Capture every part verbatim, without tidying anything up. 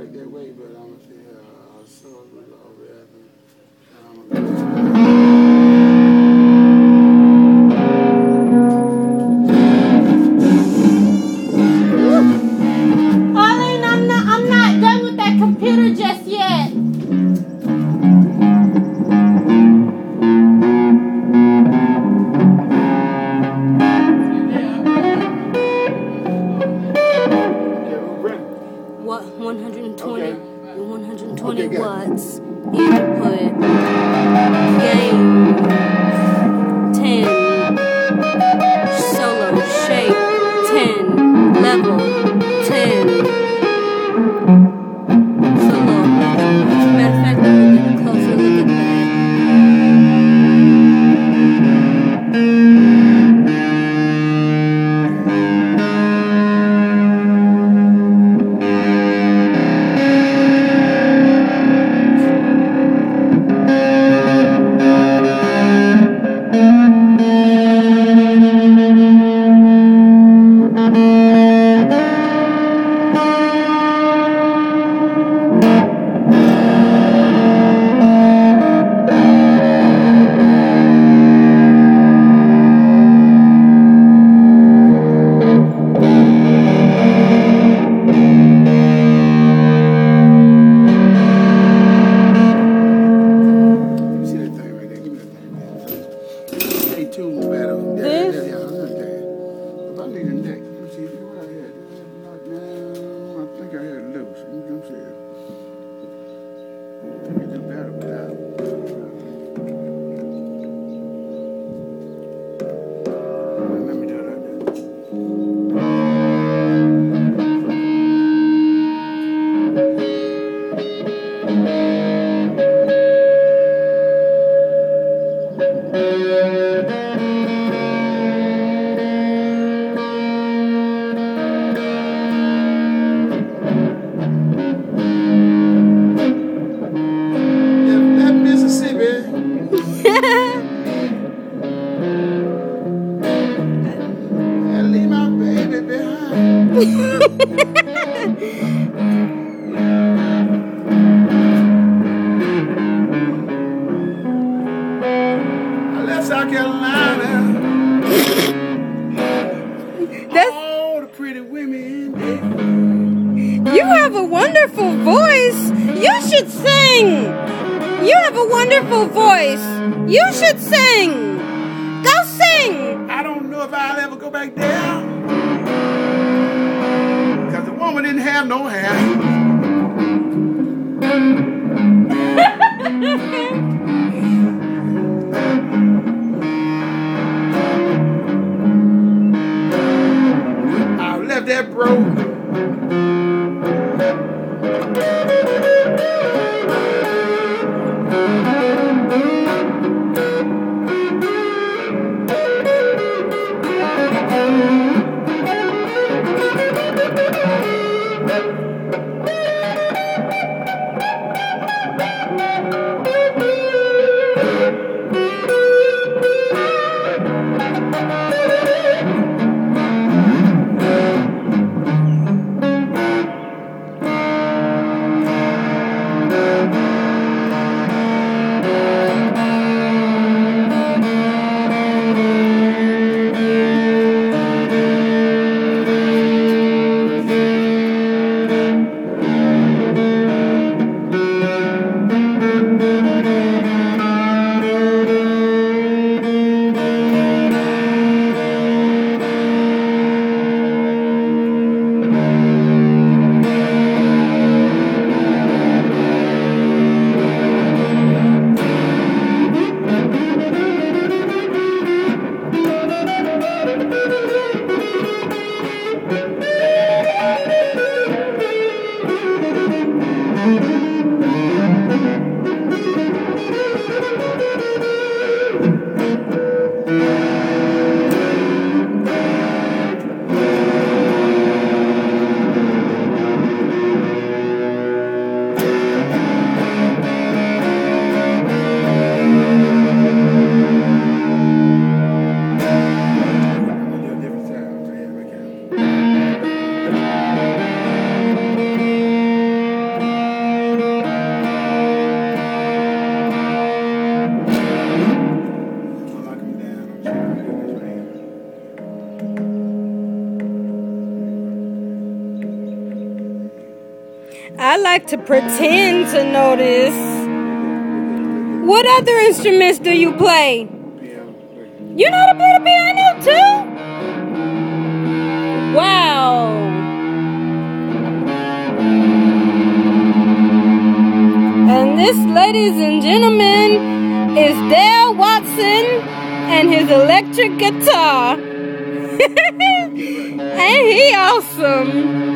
back that way, but I'm gonna say, uh, so over there. Arlene, I'm not, I'm not done with that computer just yet. What? one hundred twenty, okay. one hundred twenty okay, watts. Input. Gain. ten. Solo. Shape. ten. Level. ten. Solo. Matter of fact, let me get a closer look at that. South Carolina. That's, all the pretty women. You have a wonderful voice. You should sing. You have a wonderful voice. You should sing. Go sing. I don't know if I'll ever go back there. Because the woman didn't have no hair. That bro. like to pretend to notice. What other instruments do you play? You know how to play the piano too? Wow. And this, ladies and gentlemen, is Dale Watson and his electric guitar. Ain't he awesome?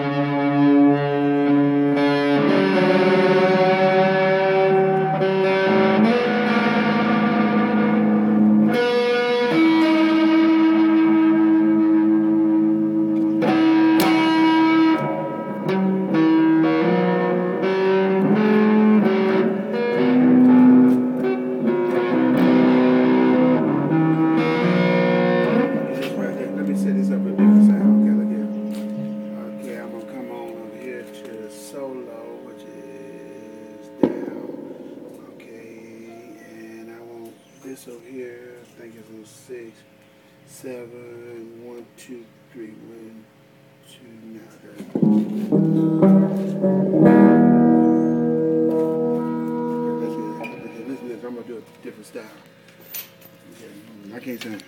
This over here, I think it's on six, seven, one, two, three, one, two, now listen to this, I'm gonna do a different style. Okay, I can't sing.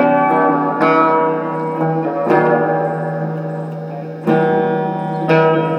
Thank you.